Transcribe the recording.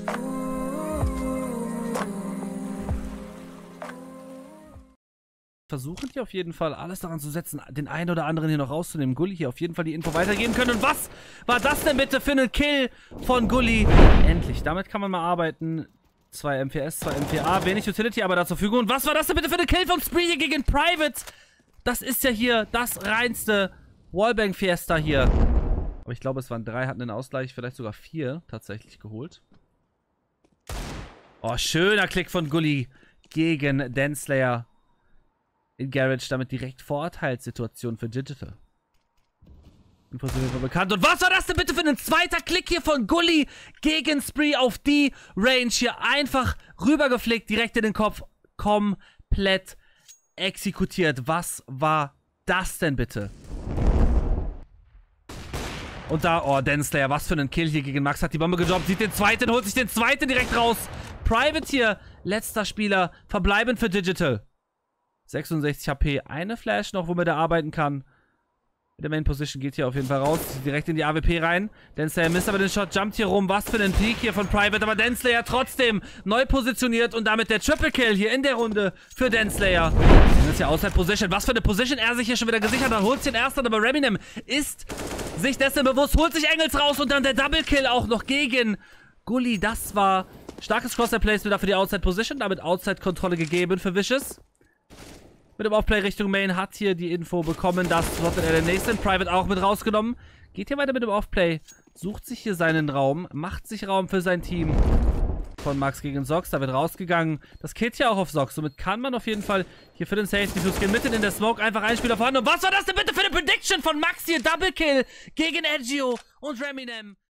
Versuchen hier auf jeden Fall alles daran zu setzen, den einen oder anderen hier noch rauszunehmen. Gully hier auf jeden Fall die Info weitergeben können. Und was war das denn bitte für einen Kill von Gully? Endlich, damit kann man mal arbeiten. 2 MPS, 2 MPA, wenig Utility aber da zur Verfügung. Und was war das denn bitte für eine Kill von Spree hier gegen Private? Das ist ja hier das reinste Wallbang-Fiesta hier. Aber ich glaube, es waren 3, hatten den Ausgleich, vielleicht sogar 4 tatsächlich geholt. Oh, schöner Klick von Gully gegen Denslayer in Garage, damit direkt Vorteilssituation für Digital. Impossible bekannt. Und was war das denn bitte für ein zweiter Klick hier von Gully gegen Spree auf die Range hier? Einfach rübergeflickt, direkt in den Kopf. Komplett exekutiert. Was war das denn bitte? Und da, oh, Denslayer, was für ein Kill hier gegen Max. Hat die Bombe gedroppt, sieht den zweiten, holt sich den zweiten direkt raus. Private hier, letzter Spieler, verbleibend für Digital. 66 HP, eine Flash noch, womit er arbeiten kann. Mit der Main Position geht hier auf jeden Fall raus. Direkt in die AWP rein. Denslayer misst aber den Shot, jumpt hier rum. Was für ein Peak hier von Private. Aber Denslayer trotzdem neu positioniert und damit der Triple Kill hier in der Runde für Denslayer. Das ist ja Outside Position. Was für eine Position er sich hier schon wieder gesichert hat. Holt sich den ersten, aber Reminem ist sich dessen bewusst. Holt sich Engels raus und dann der Double Kill auch noch gegen Gully. Das war starkes Crosshair-Placement für die Outside Position. Damit Outside-Kontrolle gegeben für Vicious. Mit dem Offplay Richtung Main hat hier die Info bekommen, dass er den nächsten Private auch mit rausgenommen. Geht hier weiter mit dem Offplay, sucht sich hier seinen Raum, macht sich Raum für sein Team von Max gegen Sox. Da wird rausgegangen. Das killt hier auch auf Sox. Somit kann man auf jeden Fall hier für den Safety Fuse gehen. Mitten in der Smoke einfach ein Spieler vorhanden. Und was war das denn bitte für eine Prediction von Max hier? Double Kill gegen Edgio und Reminem.